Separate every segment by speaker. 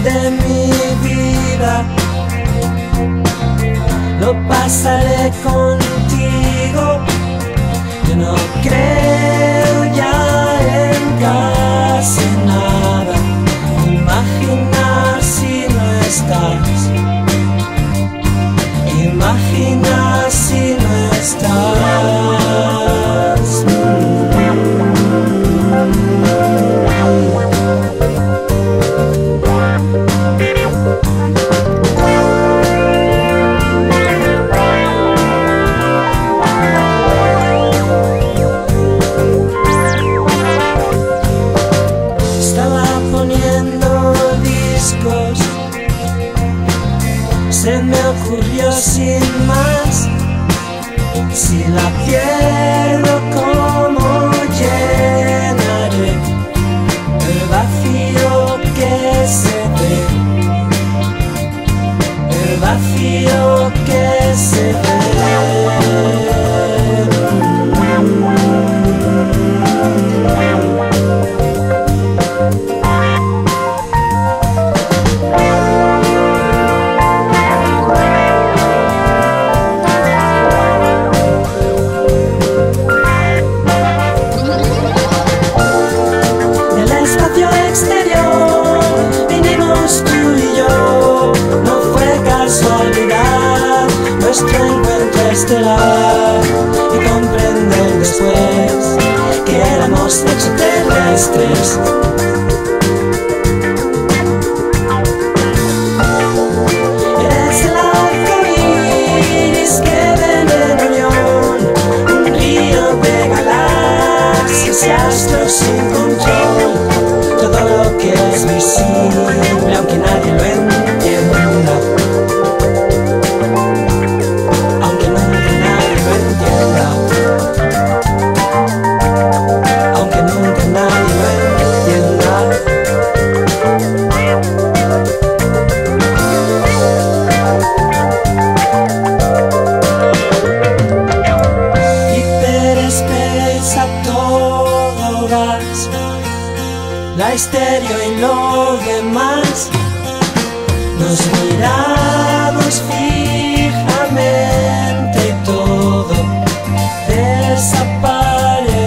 Speaker 1: de mi vida lo pasaré contigo. Yo no creo ya en casi nada. Imagina si no estás. Imagina si no estás. Se me ocurrió sin más, si la pierdo, ¿cómo llenaré el vacío que se ve? El vacío que se ve. Nuestro encuentro estelar y comprender después que éramos extraterrestres. Eres el arcoíris que ven en unión, un río de galaxias y astros sin control. Todo lo que es visible, aunque nadie lo entienda. La estéreo y lo demás, nos miramos fijamente y todo desapareció.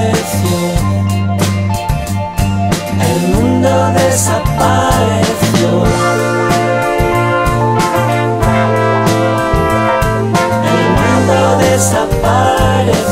Speaker 1: El mundo desapareció. El mundo desapareció.